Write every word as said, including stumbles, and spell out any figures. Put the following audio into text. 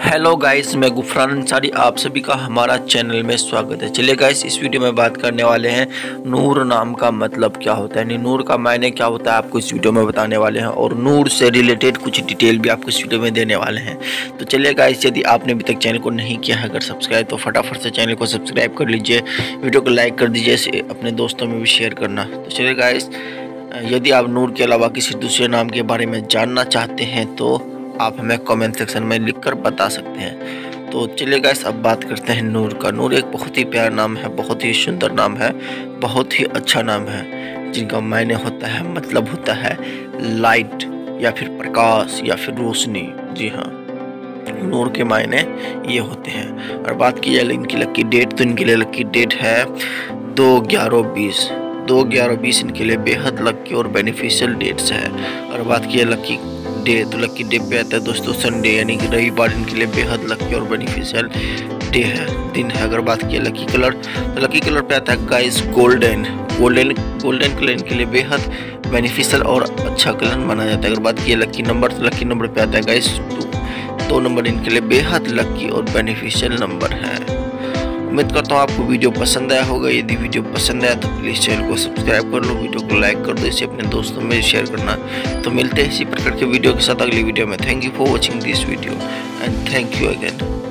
Hello guys, मैं गुफरान अंसारी, आप सभी का हमारा चैनल में स्वागत है। चलिए गाइस, इस वीडियो में बात करने वाले हैं नूर नाम का मतलब क्या होता है, यानी नूर का मायने क्या होता है आपको इस वीडियो में बताने वाले हैं, और नूर से रिलेटेड कुछ डिटेल भी आपको इस वीडियो में देने वाले हैं। तो चलिए गाइस, यदि आपने अभी तक चैनल को नहीं किया है अगर सब्सक्राइब, तो फटाफट से चैनल को सब्सक्राइब कर लीजिए, वीडियो को लाइक कर दीजिए, इसे अपने दोस्तों में भी शेयर करना। तो चलिए गाइस, यदि आप नूर के अलावा किसी दूसरे नाम के बारे में जानना चाहते हैं तो आप हमें कमेंट सेक्शन में लिखकर बता सकते हैं। तो चलिए गाइस, अब बात करते हैं नूर का। नूर एक बहुत ही प्यारा नाम है, बहुत ही सुंदर नाम है, बहुत ही अच्छा नाम है, जिनका मायने होता है, मतलब होता है लाइट या फिर प्रकाश या फिर रोशनी। जी हाँ, नूर के मायने ये होते हैं। और बात की जाए इनकी लकी डेट, तो इनके लिए लकी डेट है दो ग्यारह बीस दो ग्यारह बीस इनके लिए बेहद लकी और बेनिफिशियल डेट्स है। और बात की जाए लकी डे, तो लकी डे पे आता है दोस्तों संडे, यानी कि रविवार इनके लिए बेहद लकी और बेनिफिशियल डे है, दिन है। अगर बात की लकी कलर, तो लकी कलर पे आता है guys golden golden golden colour इनके लिए बेहद बेनिफिशियल और अच्छा कलर माना जाता है। अगर बात की लकी नंबर, तो लकी नंबर पे आता है गाइस टू दो नंबर इनके लिए बेहद लकी और बेनिफिशियल नंबर है। उम्मीद करता हूँ आपको वीडियो पसंद आया होगा। यदि वीडियो पसंद आया तो प्लीज़ चैनल को सब्सक्राइब कर लो, वीडियो को लाइक कर दो, इसे अपने दोस्तों में शेयर करना। तो मिलते हैं इसी प्रकार के वीडियो के साथ अगली वीडियो में। Thank you for watching this video and thank you again.